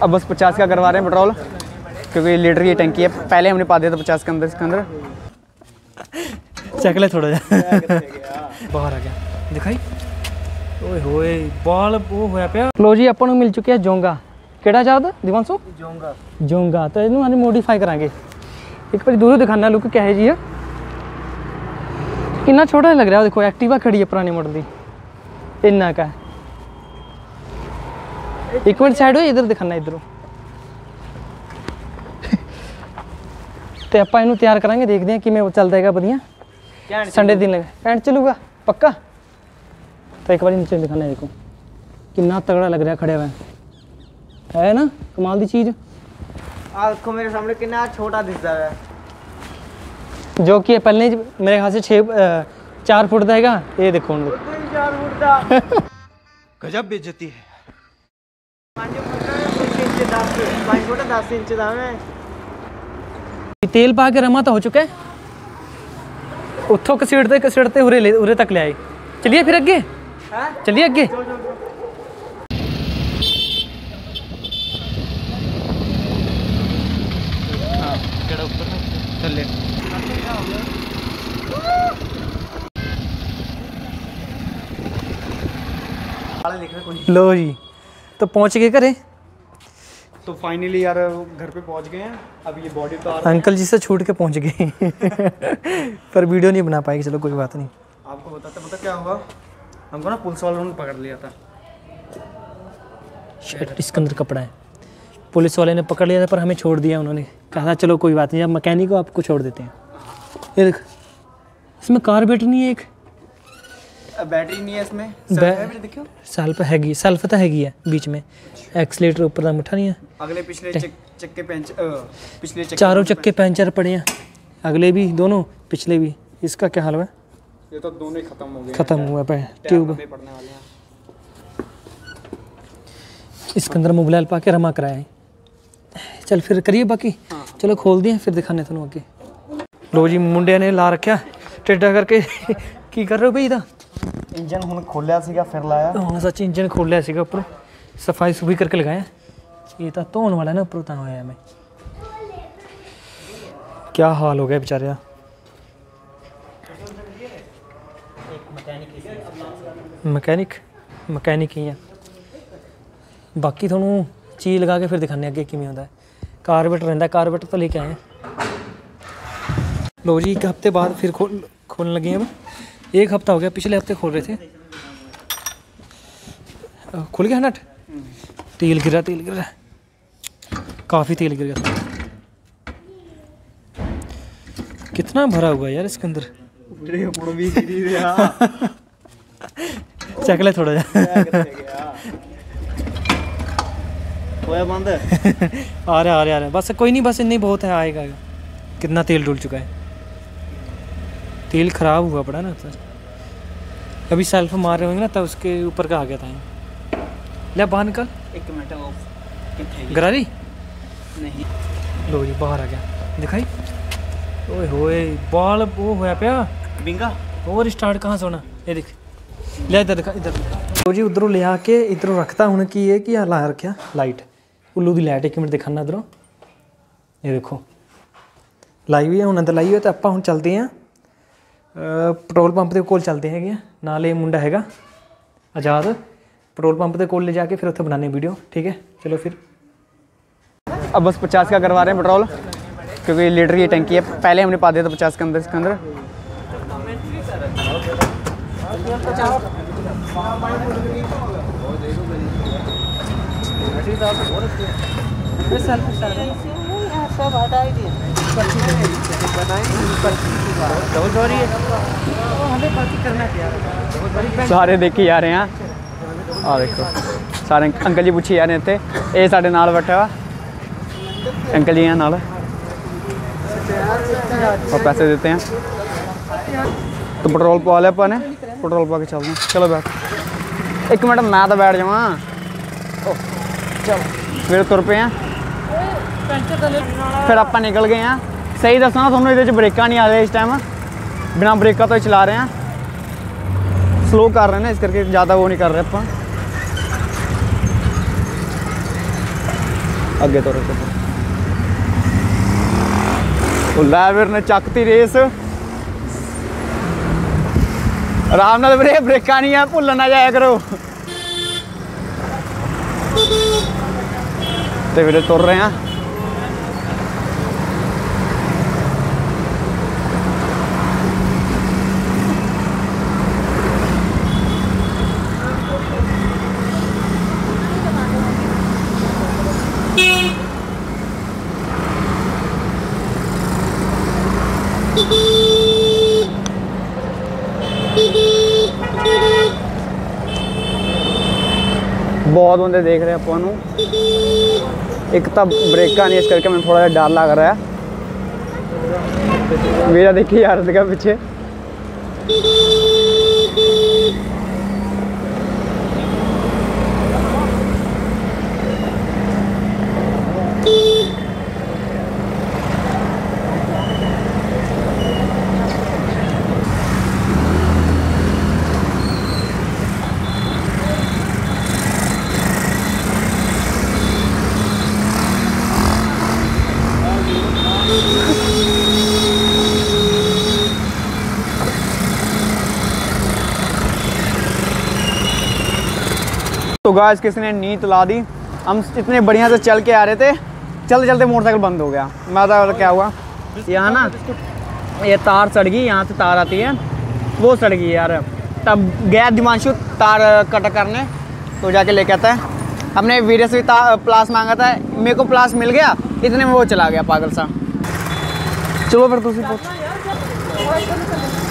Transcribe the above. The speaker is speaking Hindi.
अब बस 50 का करवा रहे हैं पेट्रोल, क्योंकि लीटर की टंकी है। पहले हमने पा दिया था 50 के अंदर, इसके अंदर चक ले थोड़ा जा बाहर आ गया दिखाई। ओए होए बाल वो होया पिया। लो जी अपन मिल चुके हैं जोंगा। केड़ा चाहता दिवांशु? जोंगा। जोंगा तो इनू हम मॉडिफाई करांगे। एक बार दूर दिखाना लुक क्या है जी है। कितना छोटा लग रहा है, देखो एक्टिवा खड़ी है पुराने मॉडल की, इन्ना का। एक मिनट साइड हो, इधर दिखाना इधरों तो आप इनू तैयार करांगे, देखते हैं कि मैं चलता है बढ़िया। संडे दिन लगे पैंट चलूगा पक्का। तो एक बार नीचे दिखाना है, देखो कितना तगड़ा लग रहा है खड़े हुए है ना, कमाल दी चीज। आंखों मेरे सामने कितना छोटा दिख रहा है, जो कि पहले मेरे ख्याल से 4 फुट का हैगा। ये देखो 4 फुट का गजब बेइज्जती है। 5 फुट 10 इंच दाम है। तेल पा के रमा तो हो चुका है, उठो कसीड़ते उरे तक ले आए। चलिए फिर अगे, चलिए अगे। लो जी तो पहुंच गए घरे। तो फाइनली यार घर पे पहुंच गए हैं। अब ये बॉडी उतार अंकल जी से छूट के पहुंच गए पर वीडियो नहीं बना पाएगी, चलो कोई बात नहीं। आपको बताते पता क्या हुआ, हमको ना पुलिस वालों ने पकड़ लिया था। शर्ट इसके अंदर कपड़ा है, पुलिस वाले ने पकड़ लिया था पर हमें छोड़ दिया उन्होंने। कहा चलो कोई बात नहीं, अब मैकेनिक को आपको छोड़ देते हैं। ये देख इसमें कार्बोरेटर नहीं है, एक बैटरी नहीं है इसमें। देखो सेल्फ हैगी, सेल्फ तो हैगी है बीच में, एक्सीलेटर ऊपर का मुठा नहीं है। अगले पिछले चक्के पंचर, पिछले चारों चक्के पंचर पड़े हैं, अगले भी दोनों पिछले भी। इसका क्या हाल है? ये तो दोनों ही खत्म हो गए, खत्म हुआ पे ट्यूब। इसके अंदर मोबाइल पा के रमा कराया है। चल फिर करिए बाकी। चलो खोल दिए फिर दिखाने तुम आगे। लो जी मुंडिया ने ला रखा टेढ़ा करके की कर रहे हो भाई? इधर इंजन हुन खोलिया सीगा फिर लाया। हाँ सच इंजन खोलिया सीगा, ऊपर सफाई सुफाई करके लगाया। ये तो धोने वाला ना ऊपर ता होया मैं। क्या हाल हो गया बेचारे का। मैकेनिक ही है। बाकी थोनू चीज लगा के फिर दिखाने अगे किमें होंदा है। कार्बोरेटर रहिंदा, कार्बोरेटर तो लेके आए हैं। लो जी 1 हफ्ते बाद फिर खोलने लगे हैं। अब 1 हफ्ता हो गया, पिछले हफ्ते खोल रहे थे। खुल गया नट? तेल गिर रहा काफ़ी तेल गिर गया। कितना भरा हुआ है यार इसके अंदर। चक ले थोड़ा जा बंद आ रहा बस कोई नहीं, बस इतना ही बहुत है, आएगा। कितना तेल डुल चुका है, तेल खराब हुआ पड़ा ना सर। अभी सेल्फ मार रहे होंगे ना तब उसके ऊपर का आ गया था। ले बाहर निकल। 1 मिनट गरारी नहीं। लो जी बाहर आ गया दिखाई। ओए होए बाल वो होया पिया बिंगा। और स्टार्ट कहाँ से होना, ये देख ले इधर दिखा इधर। लो जी उधरों ले आके इधरों रखता हूँ कि ये कि ला रखा लाइट, उल्लू की लाइट। 1 मिनट दिखाना इधरों, ये देखो लाई हुई है हूँ अंदर लाई हुई है। तो आप हम चलते हैं पेट्रोल पंप के कोल चलते हैं। नाले मुंडा हैगा आज़ाद, पेट्रोल पंप के कोल ले जाके फिर उत्थे बनाने वीडियो, ठीक है। चलो फिर अब बस 50 का करवा रहे हैं पेट्रोल, क्योंकि लीटर की टंकी है। पहले हमने पा दिया था 50 के अंदर, इसके अंदर सारे देखे जा रहे हैं। आ देखो सारे अंकल जी पूछे जा रहे थे। ये साढ़े नाल बैठा हुआ अंकल जी हैं नाल, और पैसे देते हैं। तो पेट्रोल पा लिया अपने, पेट्रोल पा के चलते हैं। चलो बैठ 1 मिनट, मैं तो बैठ जावा। चलो फिर तुर पे हैं, फिर आप निकल गए हैं। सही दसना थोनों ये ब्रेक नहीं आ रही इस टाइम, बिना ब्रेका तो चला रहे हैं। स्लो कर रहे हैं ना, इस करके ज़्यादा वो नहीं कर रहे अपन। अगे तो रखे तो लै फिर ने चकती रेस आराम नाल वीरे ब्रेकां नहीं है भुल्ल ना जाया करो तो वीरे तुर रहे हैं बहुत बंदे देख रहे हैं अपन एक तो ब्रेका नहीं इस करके मैं थोड़ा सा डर लग रहा है मेरा देखिए यार देखा पीछे तो गाइस किसी ने नींद ला दी हम इतने बढ़िया से चल के आ रहे थे चलते चलते मोटरसाइकिल बंद हो गया मैं तो क्या हुआ यहाँ ना ये तार सड़ गई यहाँ से तार आती है वो सड़ गई यार तब गया दिमांशु तार कट करने तो जाके लेके आता है हमने वीडियो से प्लास मांगा था मेरे को प्लास मिल गया इतने में वो चला गया पागल सा चलो फिर दूसरी